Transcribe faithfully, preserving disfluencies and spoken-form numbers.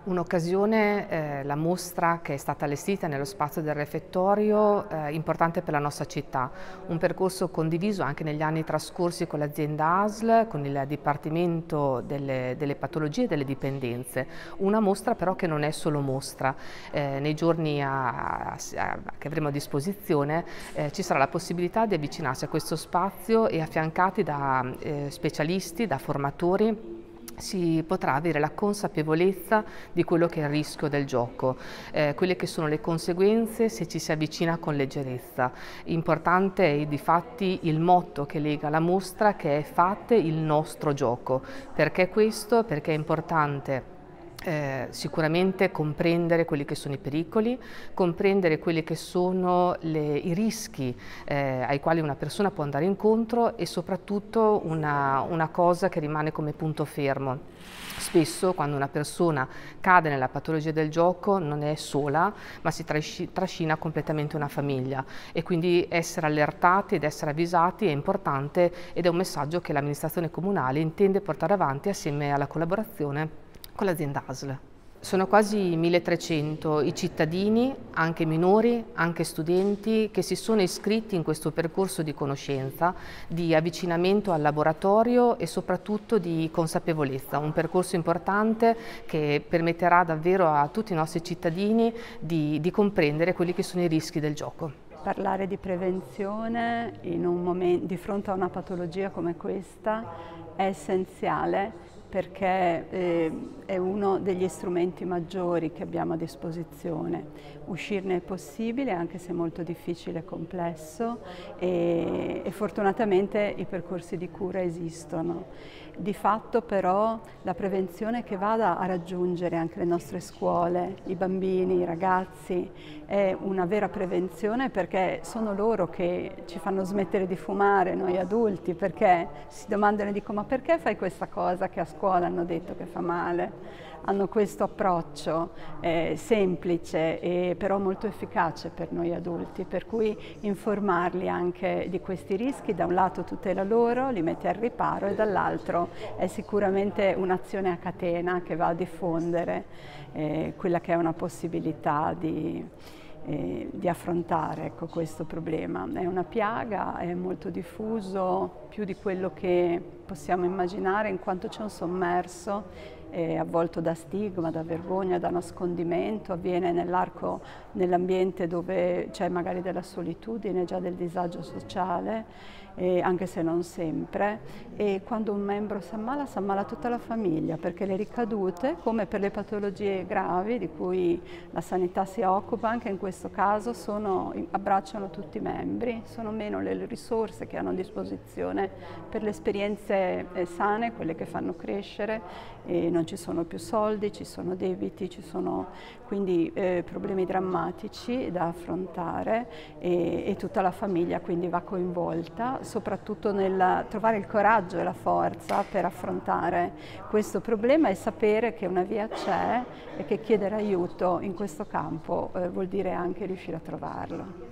Un'occasione, eh, la mostra che è stata allestita nello spazio del refettorio, eh, importante per la nostra città, un percorso condiviso anche negli anni trascorsi con l'azienda A S L, con il Dipartimento delle, delle Patologie e delle Dipendenze, una mostra però che non è solo mostra. Eh, nei giorni a, a, a, che avremo a disposizione eh, ci sarà la possibilità di avvicinarsi a questo spazio e affiancati da eh, specialisti, da formatori. Si potrà avere la consapevolezza di quello che è il rischio del gioco, eh, quelle che sono le conseguenze se ci si avvicina con leggerezza. Importante è difatti il motto che lega la mostra, che è "Fate il nostro gioco". Perché questo? Perché è importante Eh, sicuramente comprendere quelli che sono i pericoli, comprendere quelli che sono le, i rischi eh, ai quali una persona può andare incontro e soprattutto una, una cosa che rimane come punto fermo. Spesso quando una persona cade nella patologia del gioco non è sola, ma si trascina completamente una famiglia, e quindi essere allertati ed essere avvisati è importante, ed è un messaggio che l'amministrazione comunale intende portare avanti assieme alla collaborazione con l'azienda A S L. Sono quasi milletrecento i cittadini, anche minori, anche studenti, che si sono iscritti in questo percorso di conoscenza, di avvicinamento al laboratorio e soprattutto di consapevolezza, un percorso importante che permetterà davvero a tutti i nostri cittadini di, di comprendere quelli che sono i rischi del gioco. Parlare di prevenzione in un momento, di fronte a una patologia come questa è essenziale, perché eh, è uno degli strumenti maggiori che abbiamo a disposizione. Uscirne è possibile, anche se molto difficile e complesso, e, e fortunatamente i percorsi di cura esistono. Di fatto però la prevenzione che vada a raggiungere anche le nostre scuole, i bambini, i ragazzi, è una vera prevenzione, perché sono loro che ci fanno smettere di fumare, noi adulti, perché si domandano e dicono: ma perché fai questa cosa che a scuola hanno detto che fa male? Hanno questo approccio eh, semplice e però molto efficace per noi adulti, per cui informarli anche di questi rischi, da un lato tutela loro, li mette al riparo, e dall'altro è sicuramente un'azione a catena che va a diffondere eh, quella che è una possibilità di, eh, di affrontare, ecco, questo problema. È una piaga, è molto diffuso, più di quello che possiamo immaginare, in quanto c'è un sommerso eh, avvolto da stigma, da vergogna, da nascondimento. Avviene nell'arco, nell'ambiente dove c'è magari della solitudine, già del disagio sociale, eh, anche se non sempre, e quando un membro si ammala, si ammala tutta la famiglia, perché le ricadute, come per le patologie gravi di cui la sanità si occupa, anche in questo caso sono, abbracciano tutti i membri. Sono meno le risorse che hanno a disposizione per le esperienze eh, sane, quelle che fanno crescere, e non ci sono più soldi, ci sono debiti, ci sono quindi eh, problemi drammatici da affrontare, e, e tutta la famiglia quindi va coinvolta, soprattutto nel trovare il coraggio e la forza per affrontare questo problema e sapere che una via c'è, e che chiedere aiuto in questo campo eh, vuol dire anche riuscire a trovarlo.